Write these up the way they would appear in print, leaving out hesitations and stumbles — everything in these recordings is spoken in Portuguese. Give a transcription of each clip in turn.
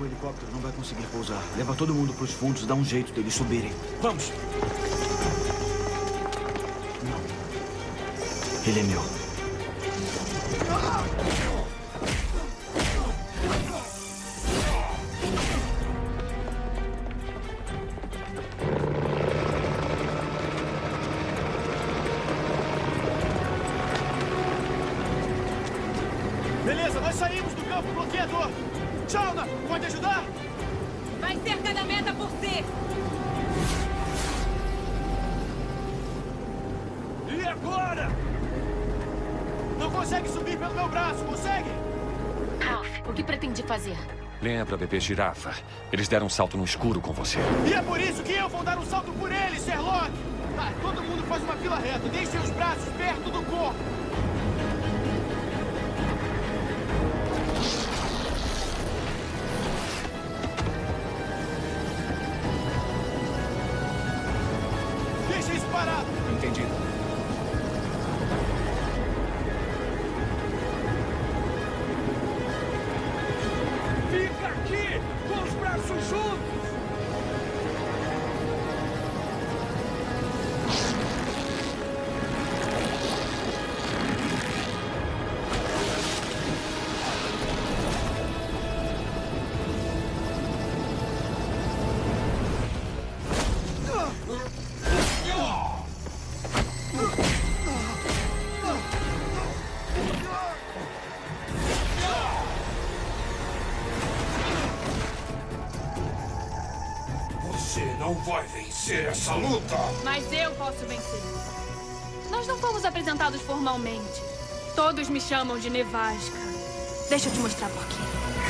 O helicóptero não vai conseguir pousar. Leva todo mundo para os fundos, dá um jeito deles subirem. Vamos! Não. Ele é meu. Beleza, nós saímos do campo bloqueador. Shauna, pode ajudar? Vai ser cada meta por si. E agora? Não consegue subir pelo meu braço, consegue? Ralph, o que pretende fazer? Lembra, bebê girafa? Eles deram um salto no escuro com você. E é por isso que eu vou dar um salto por eles, Sherlock! Tá, todo mundo faz uma fila reta. Deixem os braços perto do corpo. Deixa isso parado. Entendido. Fica aqui, com os braços juntos. Você não vai vencer essa luta! Mas eu posso vencer. Nós não fomos apresentados formalmente. Todos me chamam de Nevasca. Deixa eu te mostrar por quê.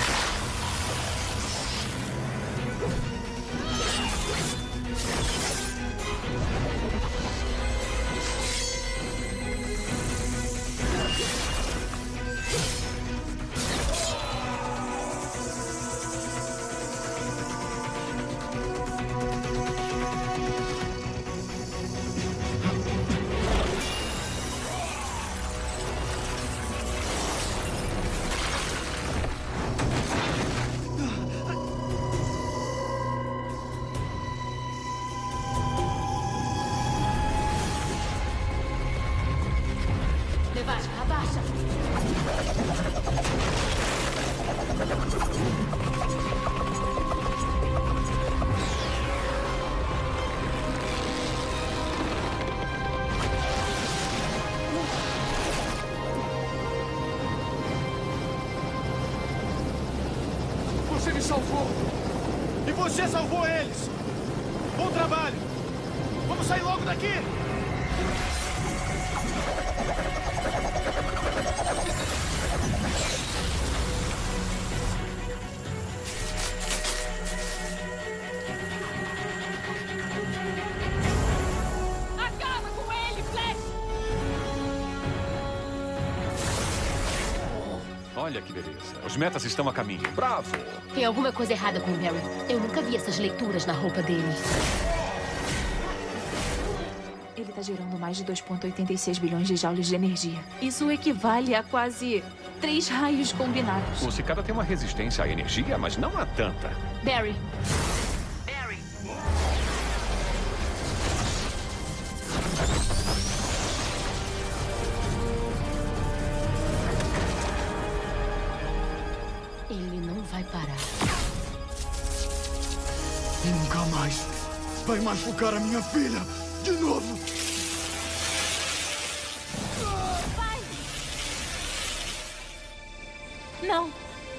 Nevasca, abaixa. Você me salvou. E você salvou eles. Bom trabalho. Vamos sair logo daqui. Acaba com ele, Flash! Olha que beleza. Os metas estão a caminho. Bravo! Tem alguma coisa errada com o Barry. Eu nunca vi essas leituras na roupa dele. Ele está gerando mais de 2,86 bilhões de joules de energia. Isso equivale a quase 3 raios combinados. O cicada tem uma resistência à energia, mas não há tanta. Barry, ele não vai parar. E nunca mais vai machucar a minha filha de novo. Vai! Não.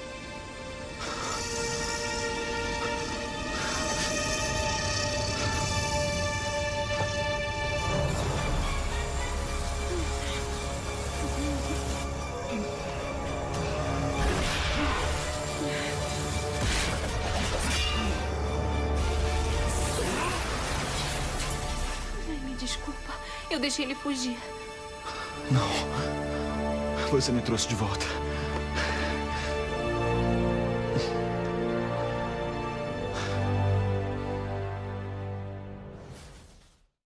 Me desculpa. Eu deixei ele fugir. Não. Você me trouxe de volta.